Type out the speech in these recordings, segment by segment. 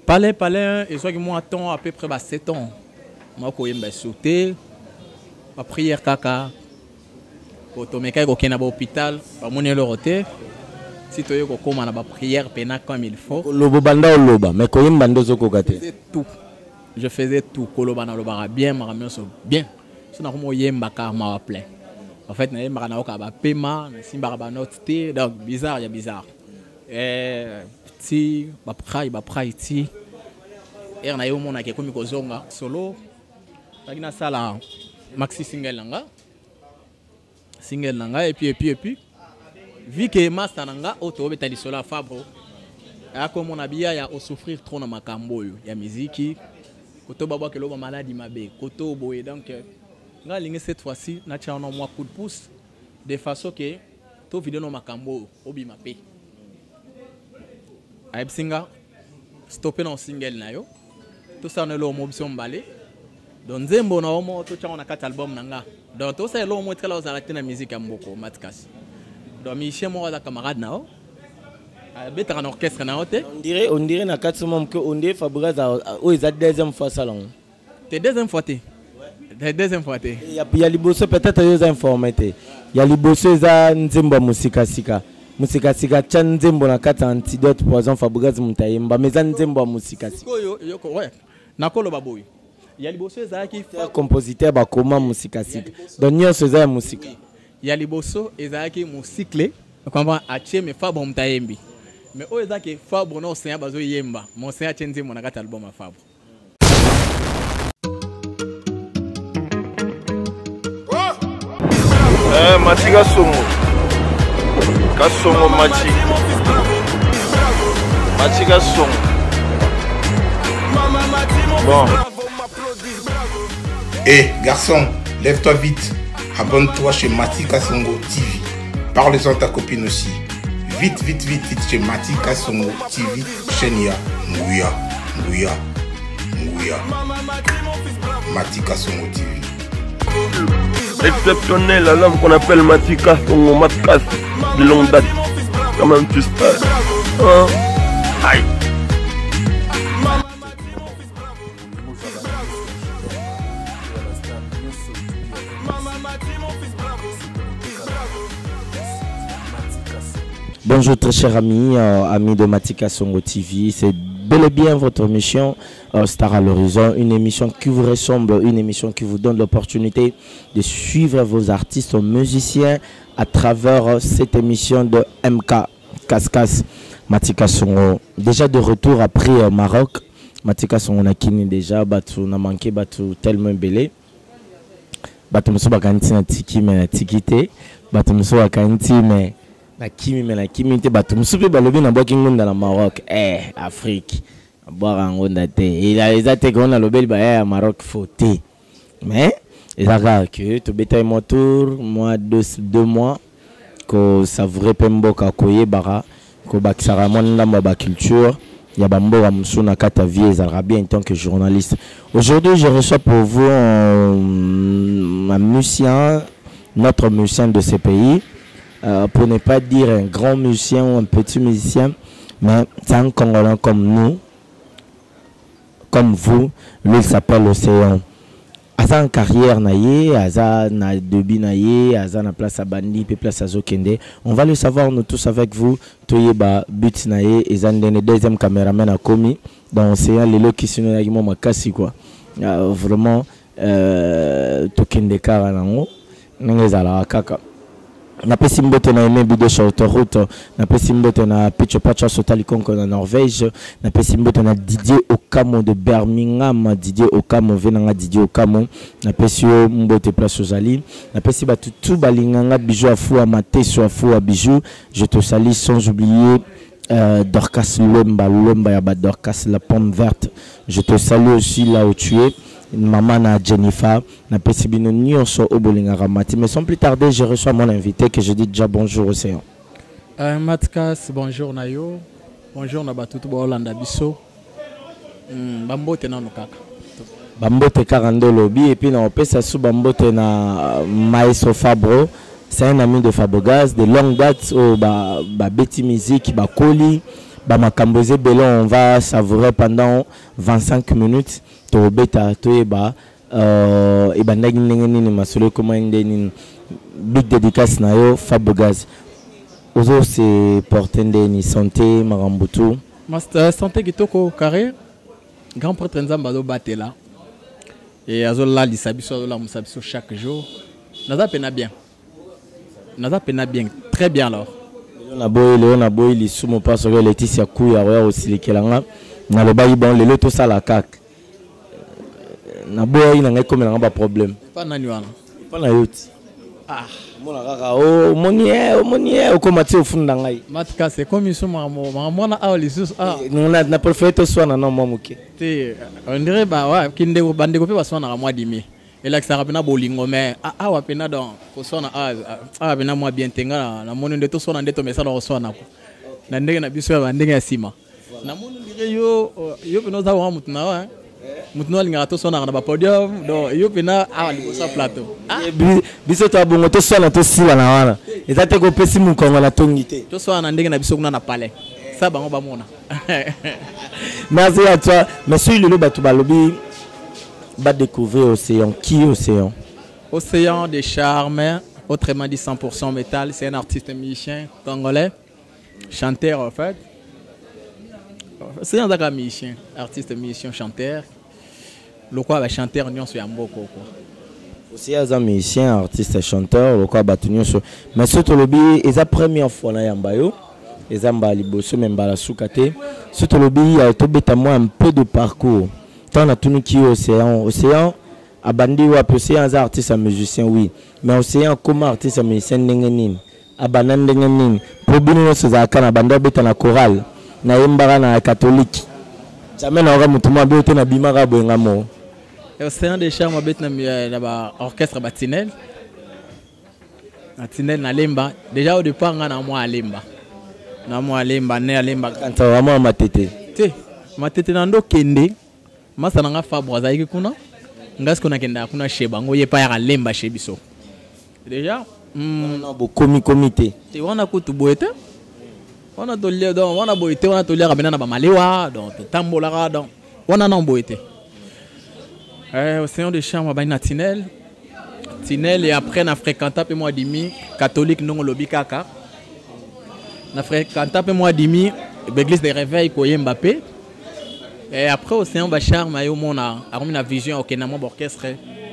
Palais, et soit que moi attends à peu près 7 ans. Moi quand je sauté, ma prière kaka. Pour tomber quand on est à l'hôpital, pas mon éloigné. Si tu es comme on a ma prière pena comme il faut. Lobo banda ou loba, mais quand il bando zoko kate. Je faisais tout. Kolobana lobara bien, maramioso bien. Si on a comme yemba car ma plein. En fait, na yemba na okaba pema, na simba ba note donc bizarre, il y a bizarre. Ti ba prai ti. Et on a eu mon a comme kozonga solo. Tagina sala maxi single nanga et puis vu que master nanga auto betali sola fabro. A comme on a bien ya souffrir trop na makambo yo ya musique. Koto baba que l'homme maladie mabe koto boye donc nga lingi cette fois-ci na tia on moi coup de pouce de façon que to vidéo no makambo obi mape ay singa stopper no single na yo to ça on lo mo option balé donc zembo na omo to tia on a 4 albums nanga donc to ça lo mo très la arrêter na musique amboko matkas donc mi chez moi da camarade na o better en orchestre na hote on dirait na 4 mois que on est Fabregas o est deuxième fois salon. T'es deuxième fois té. Deuxième fois té. Il y a liboso peut-être yo informé té. Il y a liboso za nzembo musika sika cha nzembo na kata antidote poison Fabregas mutayemba mais za nzembo musika sika. Yo ouais. Nakolo baboy. Il y a liboso za qui compositeur ba comment musika sika. Donc nyonso za musika. Il y a liboso ezaki musikle. Comprends atie me Fabregas mutayembi. Mais au est que Fabre non c'est un bazo yemba mon c'est atteindre mon agat album à Fabre. Matika songo kasongo matika songo bon. Garçon, lève-toi vite, abonne-toi chez Matika Songo TV, parle-en ta copine aussi. Vite chez Matika Songo TV, Chenia, Ngouya. Matika Songo TV. Exceptionnel, la lampe qu'on appelle Matika Songo Matkas, de longue date. Quand même, tu sais. Hein? Aïe. Bonjour très chers amis, amis de Matika Songo TV, c'est bel et bien votre émission Star à l'horizon, une émission qui vous ressemble, une émission qui vous donne l'opportunité de suivre vos artistes musiciens à travers cette émission de MK Kaskas Matika Songo. Déjà de retour après Maroc, Matika Songo na kini déjà, batu na manqué batu tellement belé. Batu muso bakanti na tiki mais na tikite, batu muso bakanti mais na kimi te batu musupe balobi na boki ngonda na Maroc Afrique boire ngonda te il a été qu'on a lobel ba Maroc fauté mais il a que to beta mon tour moi 2 mois ko savourer pemboka koye bara ko bakisara monda ba culture ya bambo wa musuna kata vie za bien en tant que journaliste. Aujourd'hui je reçois pour vous un musicien, notre musicien de ce pays. Pour ne pas dire un grand musicien ou un petit musicien, mais c'est un Congolais comme nous, comme vous. Lui il s'appelle Océan. Aza en carrière naïe, aza na debi naïe, aza na place à Bandi, puis place à Zokende. On va le savoir nous tous avec vous. Toyeba but naïe, et zandene deuxième caméraman a commis dans Océan les lots qui sont là qui m'ont makasi quoi. Vraiment Tokende karanango, n'engezala kaka. Na pesi mbote na eme bido sur autoroute, na pesi mbote na Picho Pacha Sotali Konko na Norvège, na pesi mbote na Didier Okamo de Birmingham, Didier Okamo venanga Didier Okamo, na pesi mbote place Ozali, na pesi batu tout balinganga bijou à fou à maté sur fou à bijou. Je te salue sans oublier Dorcas Lumba ya ba Dorcas la pomme verte. Je te salue aussi là où tu es. Maman na Jennifer, na pesibino nyonso obolinga ramati. Mais sans plus tarder, je reçois mon invité que je dis déjà bonjour Océan. Matkas, bonjour Nayo. Bonjour na batutu ba Hollanda biso. Bambote na nokaka. Bambote 42 lobby et puis na opesa sou bambote na Maestro Fabro. C'est un ami de Fabregas de longue date au ba Betty Music ba Koli. Bamakamboze Belon, on va savourer pendant 25 minutes. Tobeta, Toeba, et Bandagin Masolo Commandin, big dédicace Nayo, Fabogaz. Ozo c'est porter ni santé, Marambutu. Master santé Kitoko Carré, grand prêtre Nzambado Batela. Et Azola Lissabiso, la Moussabiso chaque jour. Naza pena bien. Naza pena bien, très bien alors. Léon Aboy, les sous mon passe sur Laetitia Kouya, aussi les Kelanga. Dans le bail, bon, les lotos à la CAC. Naboy, il n'y a comme un problème. Pas Nanyuana. Pas na yoti. Ah. Oh, monier, au comité au fond d'angaï. Matka, c'est comme ils sont maman a les sous. Ah. Nous on a préféré tout soit non mamouké. On dirait bah ouais, kinde bande ko pa soit na mois demi. Et là que ça rapena bolingo mais ah wa pena donc ko soit na ah bena moi bien tenga na moni de tout soit na ndeto mesa na soit na ko. Na ndenge na biso ya ndenge ya sima. Na moni dire yo pena za wa mutuna wa. Mutuna linga to soit na ba podium donc yo pena ah li sa plateau. Biso to bongo to soit na to sila na wana. Ezate ko pesi mu kongo na tongité. To soit na ndenge na biso kuna na palais. Ça bango ba mona. Merci à toi. Monsieur Lulu Batubalobi va découvrir Océan. Qui est Océan? Océan de charme, autrement dit 100% métal. C'est un artiste musicien congolais, chanteur en fait. C'est un musicien, artiste musicien, chanteur. Le quoi va chanter en sur Amboko. Océan est un musicien, artiste, chanteur. Le quoi va tenir sur. Mais surtout le billet, c'est la première fois na Yambayo. Les ambali bosso même bala soukate. Surtout le billet, il y a un peu de parcours. Tant on a tout qui Océan. Océan, a bandi ou Océan, un artiste, un musicien, oui. Mais Océan, comme artiste, un musicien, n'engenin. A banan n'engenin. Pour bien nous se zakan, a banda beta na chorale. Na yembara na catholique. Jamais na ora mutuma beta na bimara boengamo. Océan des charmes beta na orchestre Batinel. Batinel na lemba. Déjà au départ, on a moi à lemba. Na moi à lemba, né à lemba. Quand tu as vraiment ma tête. Ma tête nando kende. Masa nanga Fabre zaiki kuna ngas kuna kenda kuna sheba ngo yepa ya lemba shebiso déjà non bo comité te wana kutu boete wana tolia donc wana boete wana tolia kabena na ba malewa donc tambola donc wana na boete Océan de charme ba Tinel et après na fréquenta pe moi demi catholique non lobi kaka na fréquenta pe moi demi l'église de réveil ko Mbappé. Et après Océan Bachar, mayo mona a remis la vision au Kenamo orchestre.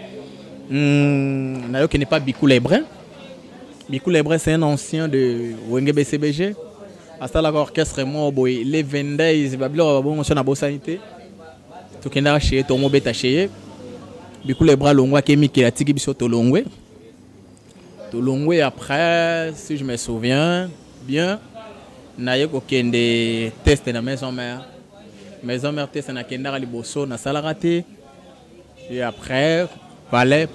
Nayo qui n'est pas Bikou Lebrun. Bikou Lebrun c'est un ancien de Wenge BCBG. À ça l'orchestre moi boy les 20 days bablo bon on a beau sanité. To kenda chez to mo beta chez. Bikou Lebrun longwa kemi ki la tiki biso to longwe. To longwe après si je me souviens bien nayo ko kende test na maison mère. Maison mère test na kenda ali bosso na salarate. Et après palais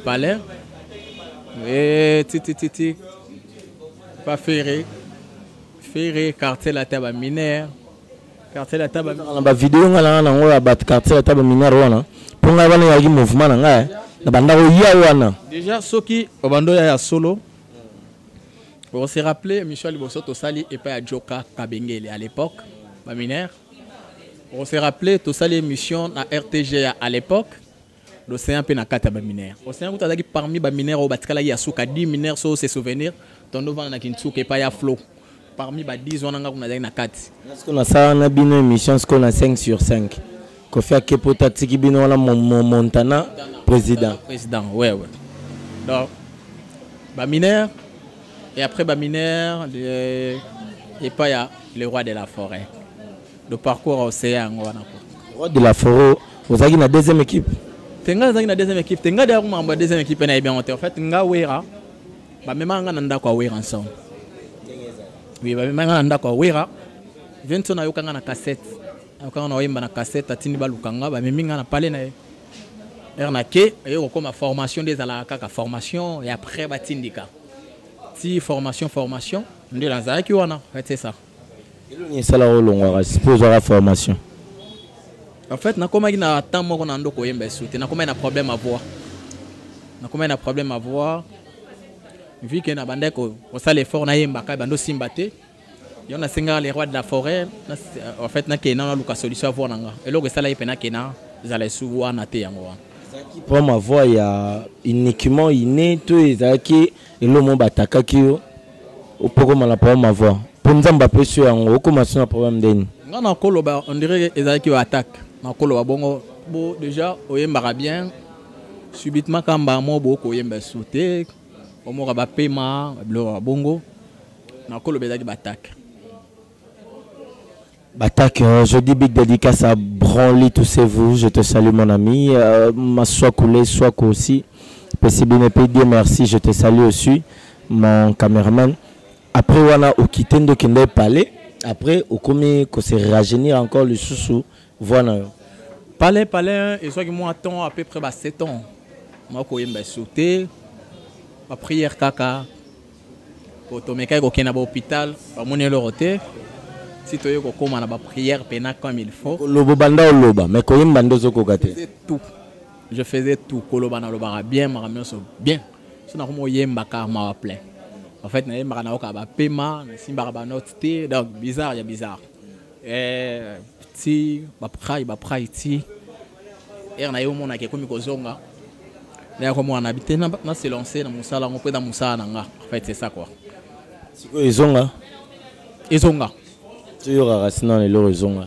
et titi pas ferré quartier la table minière quartier la table na vidéo ngala na ngola bat quartier la table minière wana pour nga bana yaki mouvement na nga na banda ko ya wana déjà soki obando ya solo on s'est rappelé Michel Bosso Tosali et pas Joka Kabengele à l'époque ba minière on s'est rappelé Tosali émission à RTG à l'époque. L'océan pe na kata ba minère. Océan ko tazaki parmi ba minère au batikala ya suka 10 minères so se souvenir tondo vana na kinsuke pa ya flow. Parmi ba 10 wana nga kuna na kati. Est-ce qu'on a ça na bino émission ce qu'on a 5 sur 5. Ko fait que potati ki bino wala Montana président. Ouais. Donc ba minère et après ba minère et pas ya le roi de la forêt. Le parcours Océan wana ko. Roi de la forêt, vous avez na deuxième équipe. Tenga zaki na deuxième équipe tenga derrière ma deuxième équipe na bien en fait nga wera ba même nga nanda kwa wera ensemble oui ba même nga nanda kwa wera vento na yokanga na cassette akanga na oyemba na cassette atini balukanga ba même nga na parler na ernake et comme formation des ala kaka formation et après ba tindika si formation ndio la zaki wana c'est ça il y a ça la longue suppose la formation. En fait, na koma na temps moko na ndoko yemba soute na koma na problème à voir vu que na bandeko on sale fort na yemba ka bando simbate Il y en a 5 les rois de la forêt. En fait, na kena na luka solution à voir nanga. Et là, ça là, il pena kena, ils allaient souvent na te yango. Pour ma voix, il y a uniquement inné, tout est qui et le mot bataka qui au programme la pour ma voix. Pour nous Mbappé sur un commence un problème d'en. Ngana koloba, on dirait ils qui attaque. Na koloba bongo, bon déjà, oyemba bien. Subitement quand mbamo boko oyemba sauter, au mo ba paiement, bongo. Na koloba qui attaque. Batak, je dis big dédicace à Branly, tous ces vous, je te salue mon ami, ma soit coulé, soit aussi. Possible ne peut dire merci, je te salue aussi, mon caméraman. Après, on a quitté de Kende Palais, après, on commis qu'on se rajeunir encore le sous-sous, voilà. Palais, et soit que moi, attends à peu près 7 ans. Moi, quand je sauté, ma prière caca, pour tomber au hôpital, à mon éloigné. Si tu as une prière comme il faut, je faisais tout. Bien, bien. En fait, donc bizarre, il y a bizarre. Si, c'est ça quoi. Tu auras racine les l'horizon.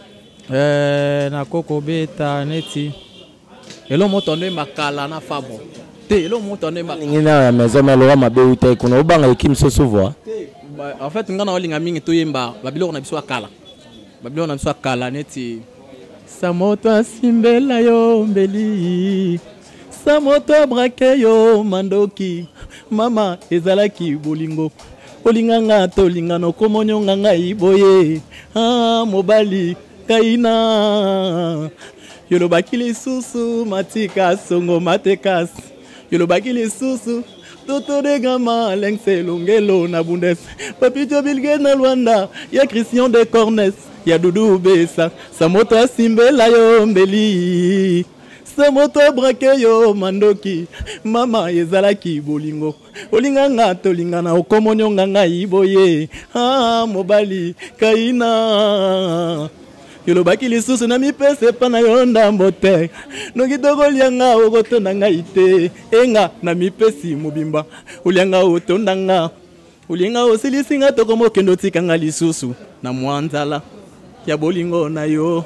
Na koko beta neti. Elo motonde makala na fabo. Te elo motonde makala. Ngina maison malora mabe uta kono obanga ekim so sovo. En fait ngana olinga mingi to yemba babilo na biso akala. Babilo na biso akala neti. Samoto asimbela yo mbeli. Samoto brake yo mandoki. Mama ezalaki bolingo. Olinganga tolingano komonyonga ngai boye mobali kaina yolobaki lisusu matika songo matekas yolobaki lisusu toto de gama lengse longelo na bundes papito bilge na Luanda ya Christian de Cornes ya Dudu Besa samoto asimbela yo mbeli samoto brake yo mandoki mama ezalaki bolingo olinganga tolingana okomonyonga ngai boye mobali kaina yolobaki lisusu na mipese pa na yo ndambo te nongi tokolianga okotonda ngai te enga na mipesi mobimba olianga otondanga olinga osilisinga tokomokende otikanga lisusu na mwanzala ya bolingo na yo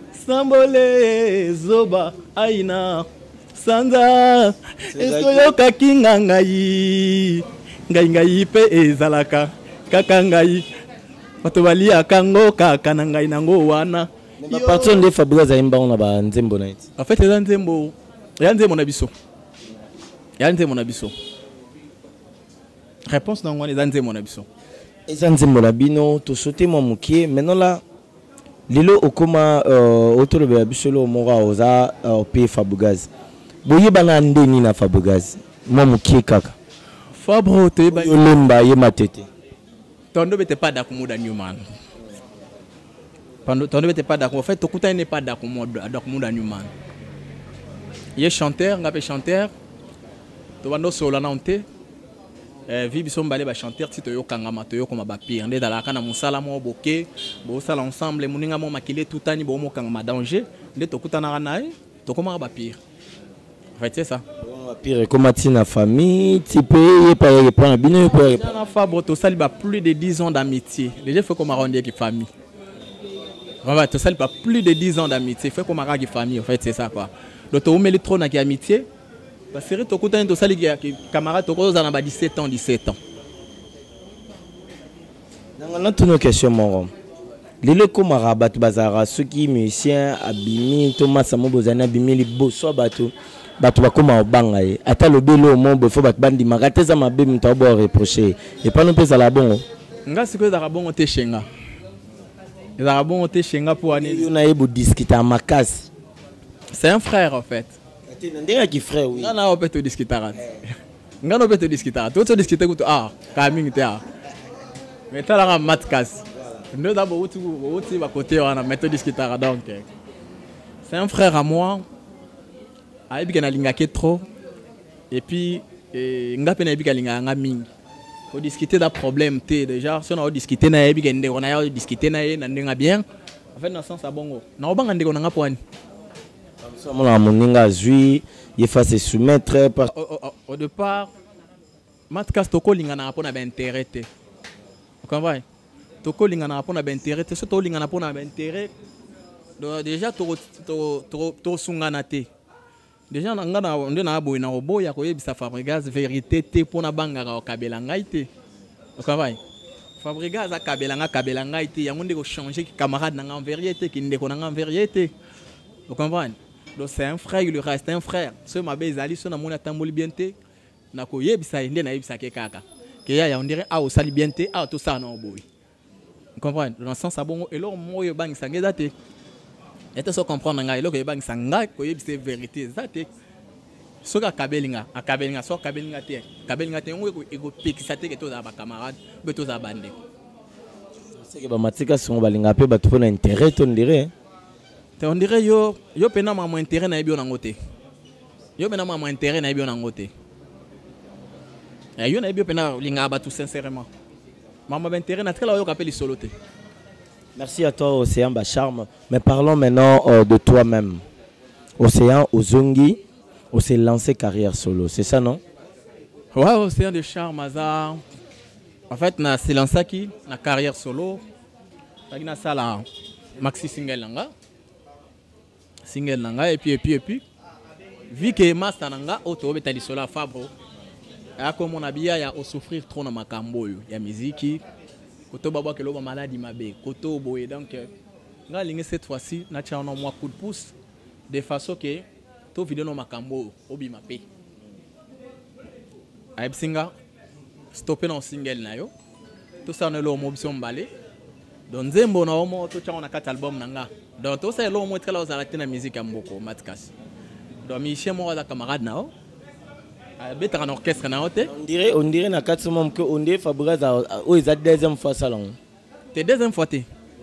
Sambole zoba aina sanza esoyoka kinga ngai ngai pe ezalaka kaka ngai bato balia kango kaka na ngai nango wana ba partir de Fabrice Aimba on a ba nzembo na iti en fait eza nzembo ya nzembo na biso ya nzembo na biso réponse na ngwana eza nzembo na biso eza nzembo na bino to sauter mo mukie maintenant là lilo okoma otolobe bisolo mora oza pe Fabregas boyeba na ndeni na Fabregas mo mukie kaka Fabro te ba yolemba ye matete tondo bete pas d'accumuda Newman tondo bete pas d'accumuda en fait tokuta n'est pas d'accumuda Newman ye chanteur ngape chanteur to bando sola na onte vi biso mbale ba chanteur ti to yo kangama to yo koma ba pire nde dala kana musala mo boke bo sala ensemble muninga mo makile tutani bo mo kangama danger nde to kutana na ye to koma ba pire en fait c'est ça ba pire comme tina famille ti pe pas répondre bino pe na Fabro to sali ba plus de 10 ans d'amitié déjà faut comme arrondir qui famille vraiment to sali pas plus de 10 ans d'amitié faut comme arrondir famille en fait c'est ça quoi donc to met le trône avec amitié. La série Tokuta to sali ki camarade Toko za na ba 17 ans. Nangana toutes nos questions mon. Lelo koma rabat bazara ceux qui musiciens abimi Thomas Samo bozana abimi liboso bato ba koma obanga ye ata lo belo mo bo fo bat bandi magate za mabe mto bo reprocher et pas non pesa la bongo. Nga siko za bongo te shenga. Za bongo te shenga pour année. On a ebo discuter à Makas. C'est un frère en fait. Ndenge ki frère oui. Nga na opeto discutara. Nga no opeto discutara. To discuter ko coming te Mais ta la matkas. Nous d'abord outi ba côté on a méthode discutara donc. C'est un frère à moi. Aibi kana linga ke trop et puis nga pena aibi ka linga nga mingi. Faut discuter d'un problème déjà si on a discuté na yebi kende on a discuté na ye na ndenga bien en fait dans sens à bongo na obanga ndeko na ngapwani somo na moninga zui il faut se soumettre par au départ matkas toko linga na pona ba intérêt te comprends toko linga na pona ba intérêt te surtout linga na pona ba intérêt déjà to sungana te déjà nga na onde na boy na oboya ko yebisa Fabregas vérité te pona bangaka o kabela ngai te okavai Fabregas a kabela ngai te yango ndeko changer ki camarade na en vérité ki ndeko na en vérité vous comprenez donc c'est un frère il reste un frère ce mabe ezali so na mona tamboli bien te na ko yebisa inde na yebisa ke kaka ke ya on dirait a o sali bien te a to ça na oboy vous comprenez dans le sens à bon et là moyo bangisa ngeza te et tu comprendre nga eloko yebang sanga ko yebise vérité zate soka kabelinga akabelinga so kabelinga te ngo ego pekisa te ke to za ba camarade be to za bande c'est que ba matika songo balinga pe batu pona intérêt on dirait yo pena ma intérêt na ebio na ngote yo pena ma intérêt na ebio na ngote yo na ebio pena linga ba tout sincèrement mama intérêt na tela yo kapeli solo te. Merci à toi, Océan Bacharme. Mais parlons maintenant de toi-même. Océan Ozongi, on s'est lancé carrière solo, c'est ça, non? Ouais, Océan de Charme, Hazard. En fait, on s'est lancé qui? La carrière solo. On a ça là, maxi single nanga. Et puis. Vu que Master nanga, auto betali solo Fabro. Et comme on a bien, il y a au souffrir trop dans ma cambo, il y a musique. Koto baba ke loba maladie mabe koto boye donc nga lingi cette fois-ci na tia on moi coup de pouce de façon que to vidéo no makambo obi mape ay singa stopper no single na yo to ça na lo mo option balé donc nzembo na omo to tia on a 4 albums nanga donc to ça lo mo très la ozalaki na musique amboko matkas donc mi chez moi da camarade na o betara na orchestre na hote on dirait na 4 mois que on dirait Fabregas o eza deuxième fois salon te deuxième fois te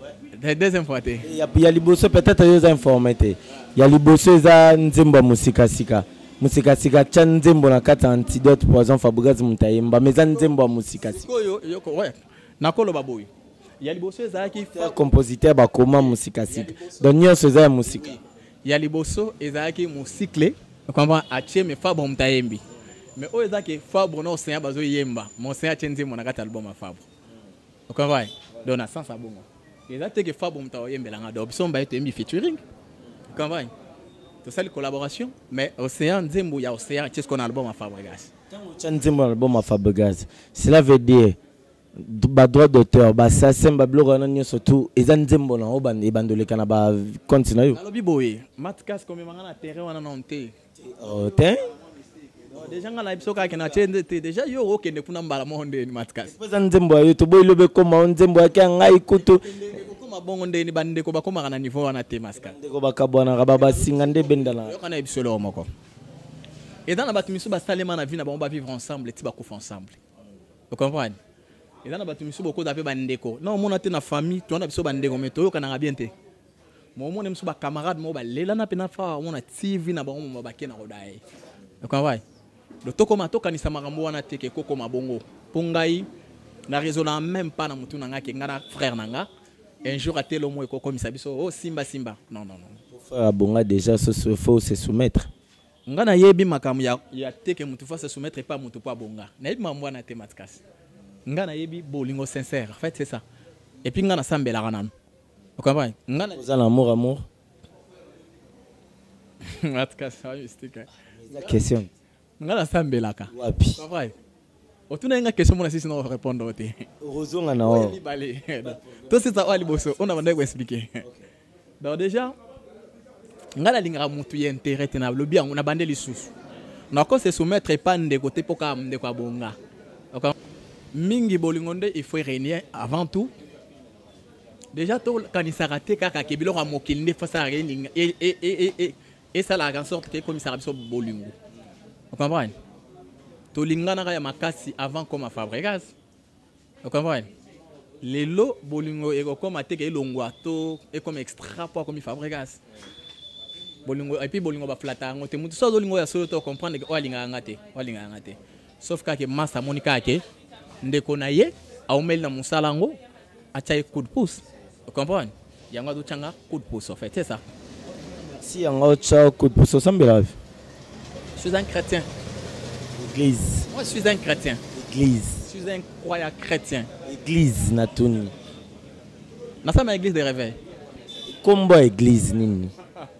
il y a liboso peut-être yo za informé te il y a liboso za nzembo musika sika cha nzembo na kata antidote poison Fabregas mutayemba mais za nzembo musika sika yo ouais na koloba boy il y a liboso za ki compositeur ba comment musika sika donc nyonso za musika il y a liboso ezaki musikle comprends atie me Fabregas mutayembi. Mais au est que Fabre non c'est un bazo yemba mon c'est atteindre mon agat album à Fabre ok ouais donc na sens à bon et là que Fabre mta yemba la ngado option ba être featuring ok ouais tout ça la collaboration mais Océan Nzembo ya Océan qu'est-ce qu'on a album à Fabregas tant Nzembo album à Fabregas cela veut dire ba droit d'auteur ba ça semba blogo na nyo surtout et Nzembo na obande bandole kana ba continue alors biboye matkas comme mangana terrain wana nonté oh t'es déjà nga la biso ka kena tende te déjà yo okende kuna mbala monde ni matkas poza nzembo yo to boylobe koma nzembo yake ngai kutu koma bongo ndeni bande ko bakoma kana niveau wana te maska ndeko bakabwana baba singa nde bendala yo kana biso lo moko et dans la batumisu ba salema na vie na ba vivre ensemble ti ba kufa ensemble vous comprenez et dans la batumisu boko d'ape bandeko non mon ate na famille to na biso bandeko mais to yo kana bien te mo mon emsu ba camarade mo ba lela na pena fa on a TV na ba mo ba kena rodai vous comprenez le tokoma tokanisa makambo wana te ke koko mabongo pongai na raisonna même pas na mutu nanga ke ngana frère nanga un jour atel au moins koko misabiso oh simba non pour faire bonga déjà ce faut se soumettre ngana yebi makambo ya te ke mutu fa se soumettre pas mutu pa bonga na yebi mambo na te matkas ngana yebi bolingo sincère en fait c'est ça et puis ngana sambela kananu vous comprenez ngana vous avez amour matkas ça mystique la question ngala sambelaka wapi c'est vrai otuna nga question mona sisi na répondre te rozonga na o libale to c'est ça wali boso on a bandé ko expliquer donc déjà ngala linga mutu ya intérêt na le bien on a bandé lisusu na ko se soumettre pas de côté poka mde kwa bonga donc mingi bolingonde il faut régner avant tout déjà to kanisa raté kaka kebilo ka mokilinde face à rien et ça la en sorte que comme ça biso bolingo. Vous comprenez? To lingana ya makasi avant comme Fabregas. Vous comprenez? Les lots bolingo et comme ateke elongwa to et comme extra poids comme Fabregas. Bolingo et puis bolingo ba flata ngote mutu so bolingo ya solo to comprendre que walinga ngate. Sauf que massa monika ke ndeko na ye aumeli na musala ngo acha coup de pouce. Vous comprenez? Yango do changa coup de pouce en fait, c'est ça. Si yango cha coup de pouce au sambela. Je suis un chrétien. Église. Moi je suis un chrétien. Église. Je suis un croyant chrétien. Église natuni. Na sama église de réveil. Kombo église nini.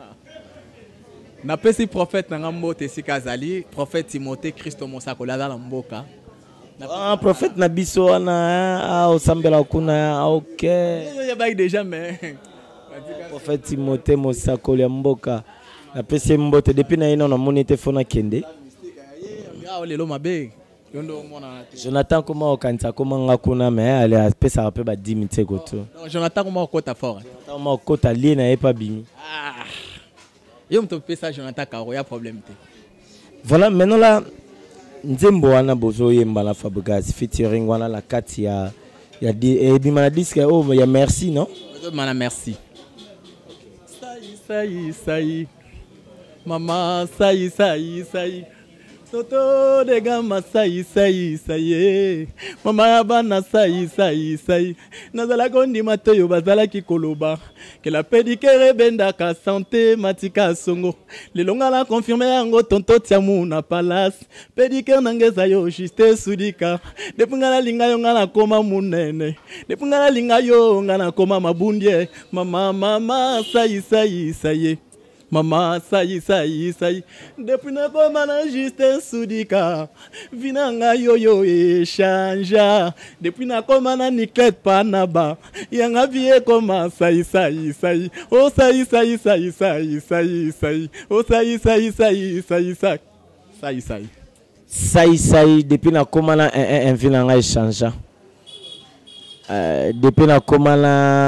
Na pesi prophète na mbote sikazali, prophète Timothée Christo Mosakola dans mboka. Ah prophète na biso wana au sambela kuna OK. Il y a pas déjà mais prophète Timothée Mosakola mboka. Na pesi mbote depuis na ina na monite fona kende. Ah lelo mabe. Jonathan comment okanisa comment ngakuna mais elle a pesa un peu ba 10 minutes goto. Jonathan comment okota fort. Comment okota li na e pas bimi. Ah. Yo mto pesa Jonathan Karo ya problème te. Voilà maintenant là nzembo wana bozo yemba la Fabregas featuring wana la kati ya bimana disque oh ya merci non? Mana merci. Saï. Maman saï. Toto de gama saï. Mama bana saï. Nazala gondi matoyo bazala ki koloba. Que la pédicure benda ka santé matika songo. Le longa la confirmé yango tonto tiamu na palace. Pédicure nangeza yo juste sudika. Depunga la linga yo ngana koma munene. Depunga la linga yo ngana koma mabundie. Mama saï. Maman, ça y est. Depuis na koma na juste soudika. Vinanga yo échangea. Depuis na koma na niklet panaba. Yanga vie koma ça y est. Oh ça y est. Oh ça y est. Ça y est. Depuis na koma na un vinanga échangea. Depuis na koma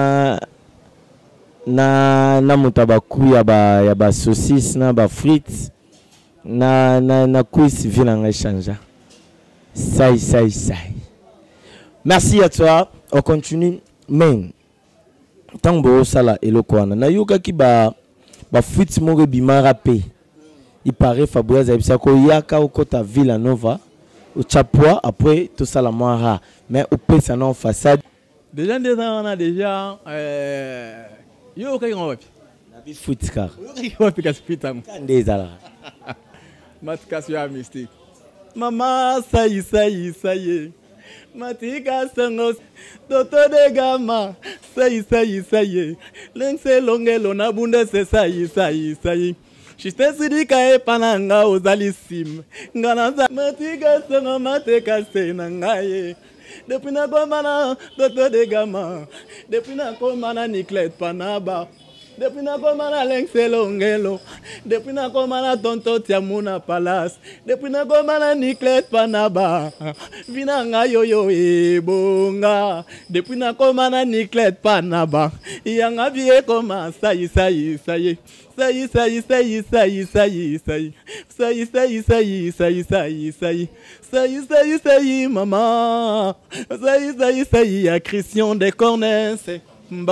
na mutabaku ya ba saucisse na ba frites na cuisse vinanga chanja. Ça. Merci à toi. On continue mais tango sala elokwana na yoka ki ba frites mo bima rapé. Il paraît Fabregas abisa ko yaka okota Villanova au Chapua après tout ça la moira mais au pesa non façade. Déjà on a déjà yo okay ngopi na bi foot car yo ngopi ka spitam kandeza la matika ya mystique mama sayi matika sango toto de gama sayi lense longelo na bunda se sayi Shiste sidika e pananga ozalisim ngana matika sango mateka se nangaye. Depuis na komana toto de gama. Depuis na komana niklet panaba. Depuis na komana lengselongelo. Depuis na komana tonto tiamuna palace. Depuis na komana niklet panaba. Vinanga yoyo ebonga. Depuis na komana niklet panaba. Yanga vie koma sayi. Sayi maman. Sayi ya Christian de Cornès.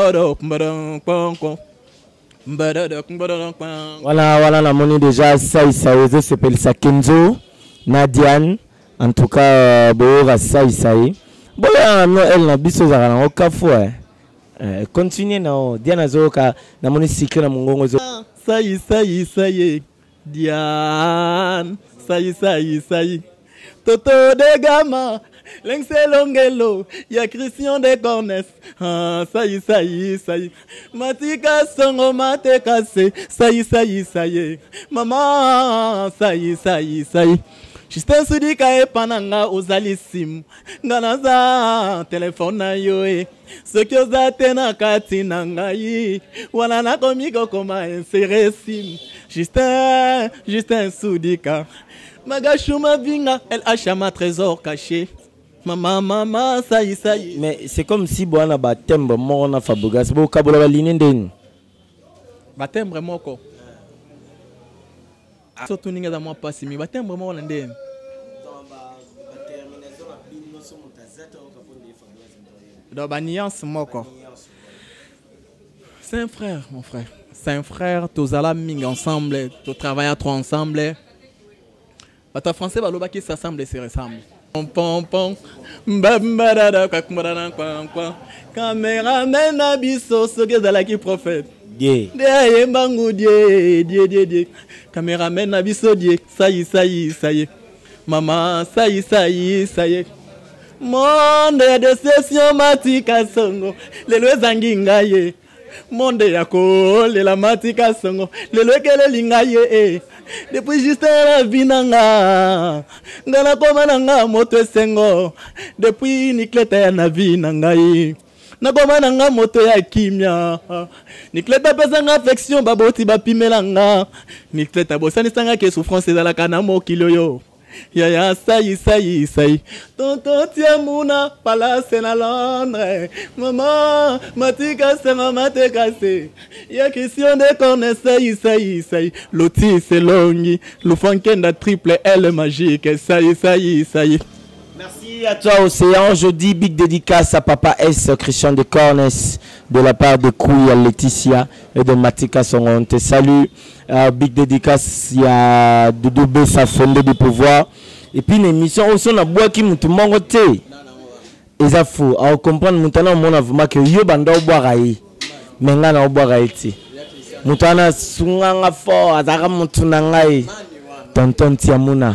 Voilà la monnaie déjà ça s'appelle ça Kenzo Nadiane en tout cas Boora ça Bola no elle na biso za na okafo continue na Diana zoka na monnaie sikre na mungongo zo sayi Diane sayi Toto de gama Lengselongelo, ya Christian de Cornès. Ah, sayi. Matika songo mate kase. Sayi. Maman, sayi. Juste sudika e pananga ozalisim. Nganaza telefone na yo Sokyo za tena kati nangai. Wana na komiko koma inséresim. Juste sudika. Magashuma vinga, elle achète ma trésor caché. Maman, ça y est. Mais c'est comme si Boana Batembre mort na Fabregas. Bo kabola ba linenden. Batembre moko. Surtout ninga za moi passi mi Batembre mort ndeni. Dans ba nuance moko. C'est un frère, mon frère. C'est un frère, tous allons ming ensemble, tous travaillons trop ensemble. Bata français baloba qui s'assemble et se ressemble. Pom pom mbambarada kakmarana kwa cameraman abiso soge zalaki prophète Yeah. de mbangu die cameraman abiso die ça y est maman ça y est monde de session matika songo lelo ezangi ngaye monde yako lela matika songo lelo ekele lingaye depuis juste la vie nanga ngana koma nanga moto esengo depuis nikleta na vie nangai nakoma nanga moto ya kimia nikleta pesa nga affection baboti bapimelanga nikleta bosanisanga ke souffrance ezalaka na mokili yo ya sayi tonton tiamuna palace na Londres maman matika senga matekase ya question de corne sayi loti selongi lufankenda triple L magique sayi. Merci à toi Océan. Je dis big dédicace à Papa S, Christian de Cornes, de la part de Kouya, Laetitia et de Matika Songo. On te salue. Big dédicace, il y a Doudou Bessa Fondé du pouvoir. Et puis une émission aussi, on a bois qui m'a monté. Et ça faut. Alors comprendre, maintenant, on a vraiment que yo banda au bois raï. Mais là, on a au bois raï. Moutana sunganga fort, azara moutunangai. Tonton Tiamuna.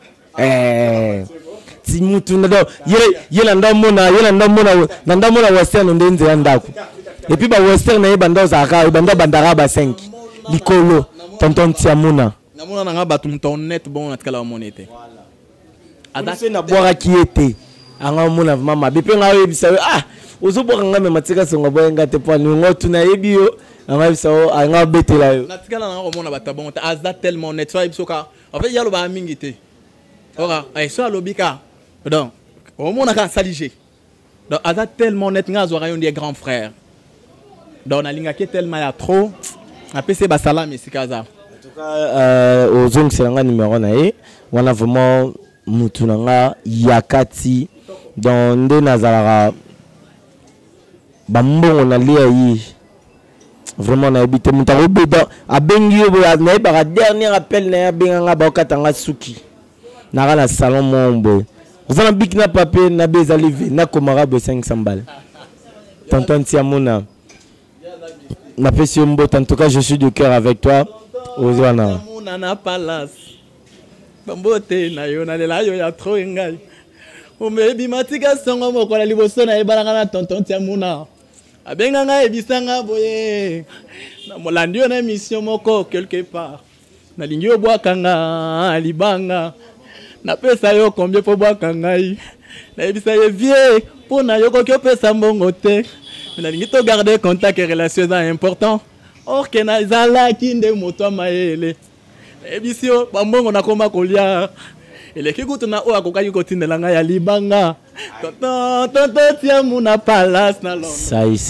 Si mutuna do yela ndomona western ndenze yandaku. Et puis ba western na banda zaka bandara ba 5. Likolo tonton Tiamuna. Namuna nanga batumton net bon atkala monete. Adase na boira qui était. Anga mona mama bipe nga yebisa ozo boka nga me matika songo boyenga te po ni ngotu na yebi yo anga bisa o anga betela yo. Natikala nanga mona batabon azda tellement net so ibisoka. En fait yalo ba mingi te. Ora ay so alobika. Donc au monde a saligé. Donc azda tellement net nga zo rayon des grands frères. Donc na linga ke tellement ya trop. A PC basala mais sikaza. En tout cas aux zones c'est un numéro na e. On a vraiment mutunanga yakati dans des nazara bambongo na lia yi vraiment na habité mutaro beda abengi yo na ba dernier appel na benga ba katanga suki na la salon mombo ozana big na papier na bezali ve na komara be 500 balles tonton Tiamuna na pesi mbo en tout cas je suis de cœur avec toi ozana na palace bambote na yo na lela yo ya trop ngai omebi matika songo moko la liboso na ebalanga na tonton Tiamuna abenga nga ebisanga boye na molandi yo na mission moko quelque part na lingi yo bwakanga libanga na pesa yo combien po bwakanga na ebisa ye vie pour na yo ko pesa mbongo te na lingi to garder contact et relations important or que na zala kinde moto maele ebisio bambongo na koma kolia ele kikutu na o akokaki kotindela nga ya libanga tonton Tiamuna palace na Londres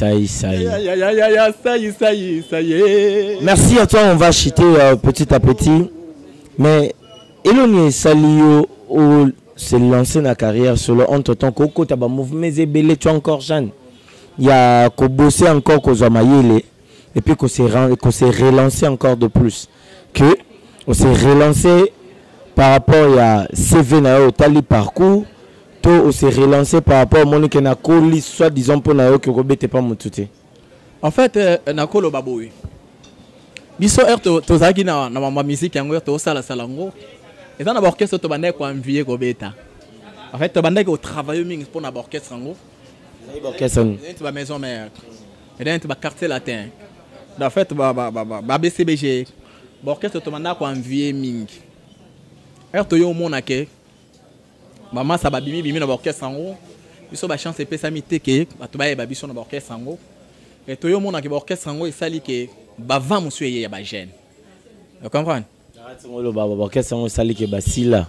sayi. Merci à toi, on va chuter petit à petit mais Eloni Salio ou se lancer na carrière solo entre temps koko taba mouvement zebele tu encore jeune il y a ko bosser encore ko zamayele et puis qu'on s'est relancé encore de plus que on s'est relancé par rapport à CV na au tali parcours to on s'est relancé par rapport à monique na koli soit disons pour na que robete pas mutute en fait na kolo baboui biso to zaki na mama musique yango to sala salango et dans l'orchestre to bandai ko envier ko beta en fait to bandai ko travailler mingi pour na orchestre yango orchestre tu ba maison mère et dans tu ba quartier latin en fait ba BCBG orchestre to bandai ko envier mingi to yo mona ke mama sa ba bimi na orchestre yango biso ba chance pesa miteke ba to ba ba biso na orchestre yango et to yo mona ke orchestre yango esali ke ba va monsieur ya ba jeune vous comprenez le baba orchestre yango esali ke basila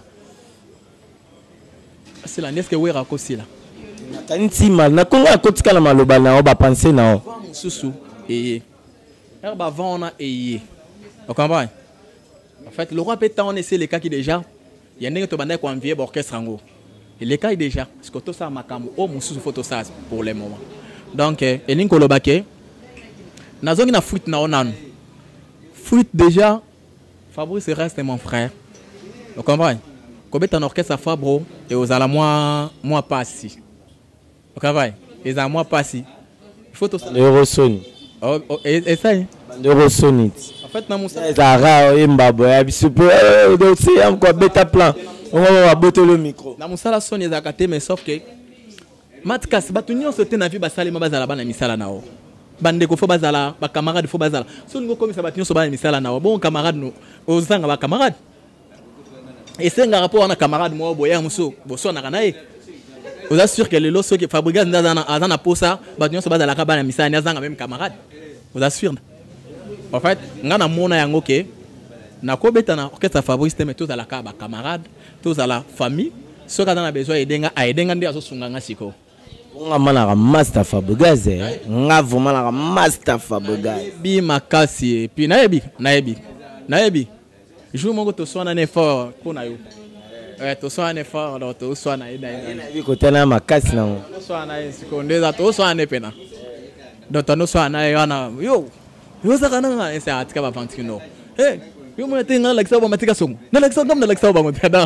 basila est-ce que wera ko sila kantima na konga kotika na maloba na o ba penser na o susu et ba vona et vous comprenez en fait le roi pétant on essaie les cas qui déjà il y a n'importe bandai ko envier orchestre yango et les cas déjà parce que tout ça makambo o mususu photo ça pour le moment donc elinko lobake nazongi na fruit na onanu fruit déjà Fabrice reste mon frère vous comprenez kobeta na orchestre Fabro et aux ala moi passi. OK vai. Et za moi passi. Il faut tout ça. Eurosoni. Et ça. Eurosoni. En fait na Moussa Zara Mbabo ya bisupo donc c'est encore beta plan. On va botter le micro. Na Moussa la sonne ezakate mais sauf que Matkas batunyo sote na vie basale mabazala bana misala nao. Bande ko fo bazala ba camarade fo bazala. So ngo komisa batunyo so bana misala nao. Bon camarade no ozanga ba camarade. Et c'est un rapport à un camarade moi boya muso boso na kanaye. Vous assure que les loso qui Fabregas azana posa batunyo so bazala ka bana misala azanga même camarade. Vous assure. En fait, ngana mona yango ke na ko beta na orchestre Fabrice mais tous à la ka ba camarade, tous à la famille. So ka na besoin aidenga ndi aso sunganga siko. On a mal master Fabregas nga vraiment la master Fabregas bi makasi et puis naebi joue mon to so na effort pour yo to so na effort donc to so na bi côté na makasi na so na seconde za to so na pena donc to so na yo ça kana c'est atika ba pantino yo mo tenga like ça ba matika songo na like ça comme na like ça ba ngotada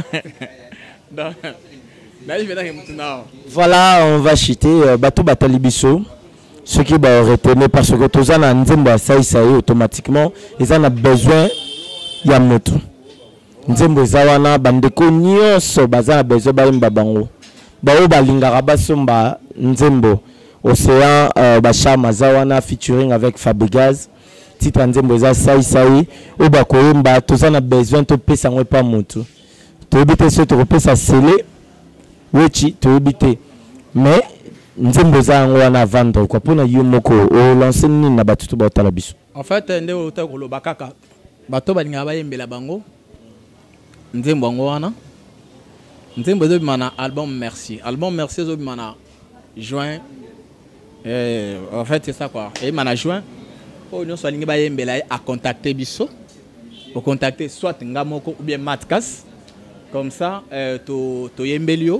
voilà, on va chuter bateau batalibiso ce qui va retenir parce que tous en nzembo ça automatiquement ils en a besoin ya moto nzembo zawana bandeko nyonso bazana besoin ba mbabango bao balingara basomba nzembo océan bashama zawana featuring avec Fabregas titre nzembo za sai o bakoyemba tous en a besoin to pesa ngwe pa moto to bité ce to pesa scellé wechi to bité mais nzembo za ngwana vendre quoi pona yo moko o lancer ni na batutu ba tala biso en fait ndeko to ko loba kaka bato balinga bayembela bango nzembo ngwana nzembo zo bimana album merci zo bimana juin en fait c'est ça quoi et mana juin o nyo so linga bayembela a contacter biso au contacter soit ngamoko ou bien Matkas comme ça to yembelio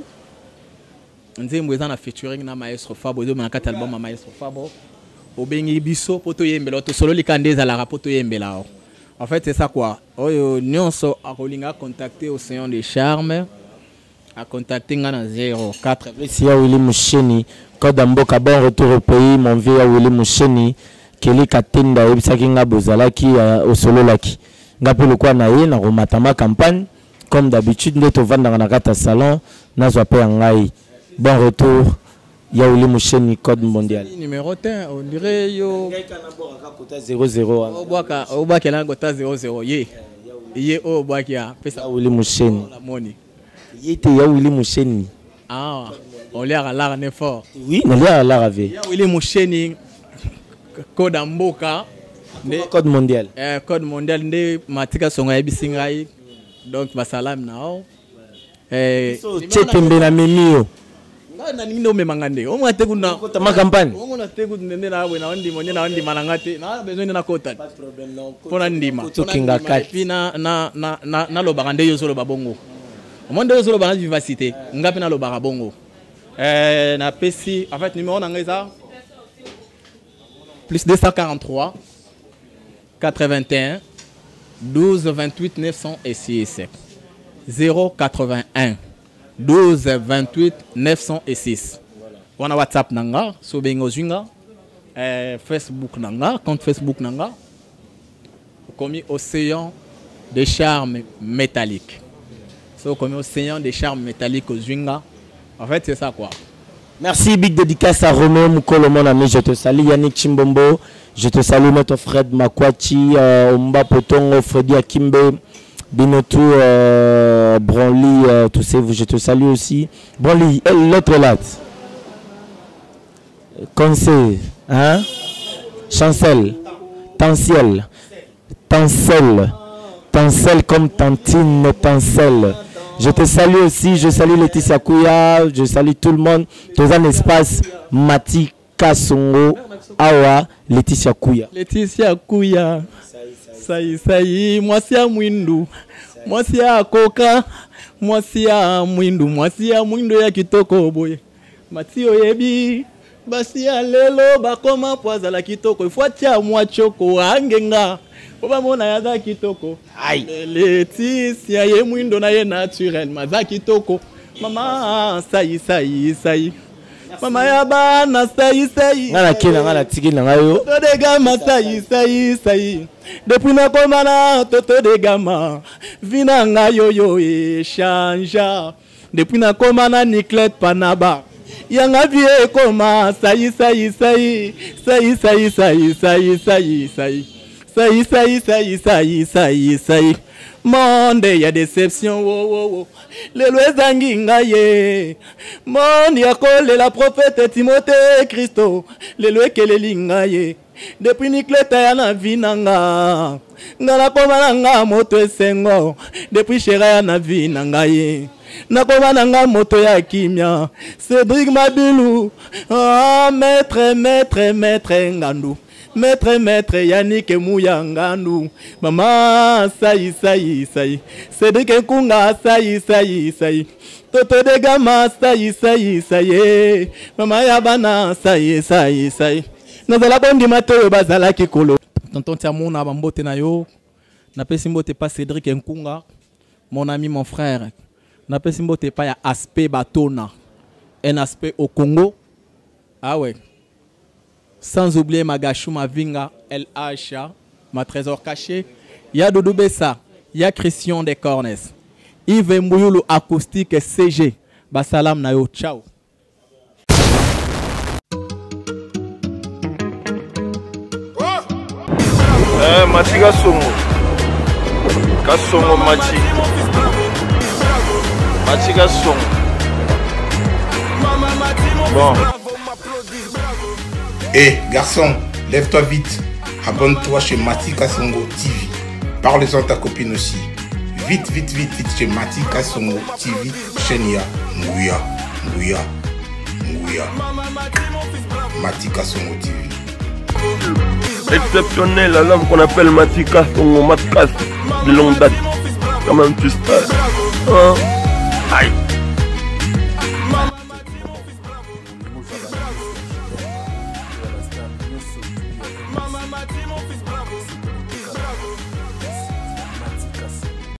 nzembo ezana featuring na maestro Fabo zo mana kata album ma maestro Fabo obengi biso poto yembela to solo likandeza la rapoto yembela en fait c'est ça quoi oyo nyonso akolinga contacter au Océan des Charmes a contacter ngana 04 si ya Willy Musheni code mboka bon retour au pays mon vieux Willy Musheni keli katenda ebisaki nga bozalaki au solo laki ngapelo kwa na ye na romatama campagne comme d'habitude ndeto vanda na kata salon na zo pe ngai bon retour ya Willy Musheni code mondial numéro 1 on dirait yo 00 au baka la gota 00 ye o baka pesa Willy Musheni la money yete ya Willy Musheni on l'air à l'art n'est fort oui on l'air à l'art avec ya Willy Musheni code mboka code mondial nde matika songa ebisingai donc basalam nao chetembe na memio na nino memangande o mwate kuna kota ma campagne o na te kunende na bwe na ndimo na ndima ngate na besoin na kota pas problème non pona ndima tokinga kati pina na lo bagande yo solo babongo o monde yo solo bana vivacité ngapi na lo barabongo na pesi en fait numéro na ngeza plus 243 81 12 28 906 081 12 28 906. On a WhatsApp nanga, Sobengo Zwinga, Facebook nanga, compte Facebook nanga, comme Océan des Charmes Métalliques. So comme Océan des Charmes Métalliques au Zwinga. En fait, c'est ça quoi. Merci, big dédicace à Romain Moukolo, mon ami. Je te salue, Yannick Chimbombo. Je te salue, notre Fred Makwachi, Omba Potongo, Freddy Akimbe. Binotou, Branly, tous ces vous, je te salue aussi. Branly, l'autre là. Conseil, hein? Chancel, Tancel, comme Tantine, Tancel. Je te salue aussi, je salue Laetitia Kouya, je salue tout le monde. Dans un espace, Mati Kasongo, Awa, Laetitia Kouya. Laetitia Kouya. Sai, mwasi ya mwindu, mwasi ya koka, mwasi ya mwindu ya kitoko boye. Matio yebi, basi ya lelo bakoma po azala kitoko ifo atia mwa choko angenga po bamona yaza kitoko Laetitia ye mwindo na ye naturel maza kitoko mama sayi mama ya bana sayi ngala kila ngala tikila ngayo toto de gama sayi depuis na komana toto de gama vina ngayo yo echanja depuis na komana Niclette Panaba yanga vie koma sayi monde ya déception wo le loezangi ngaye monde ya kole la prophète Timothée Christo le loekeleli ngaye depuis Niclette ya na vinanga ngala koma nga moto esengo depuis Shera ya na vinanga nakoma nga moto ya kimia Cédric Mabilou maître ngandu Maître Yannick Mouyangandu mama sayi Cédric Nkunga sayi toto de gama sayi mama ya bana sayi nazala bondi mateo bazala kikolo tonton Tiamona bambote na yo na pesi mbote pas Cédric Nkunga mon ami mon frère na pesi mbote pas ya aspect Batona un aspect au Congo ah ouais. Sans oublier Magachou Mavinga, LH, ma trésor caché. Il y a Doudou Bessa, il y a Christian Descornes. Yves Mbouyulu acoustique CG. Basalam Nayo, ciao. Mati Kasongo. Kasongo Mati. Mati Kasongo. Bon. Eh garçon, lève-toi vite. Abonne-toi chez Matika Songo TV. Parle-en à ta copine aussi. Vite chez Matika Songo TV. Chenia, Nguya. Matika Songo TV. Exceptionnel, l'homme qu'on appelle Matika Songo Matkas de longue date. Comment tu sais? Hein? Aïe. Mama,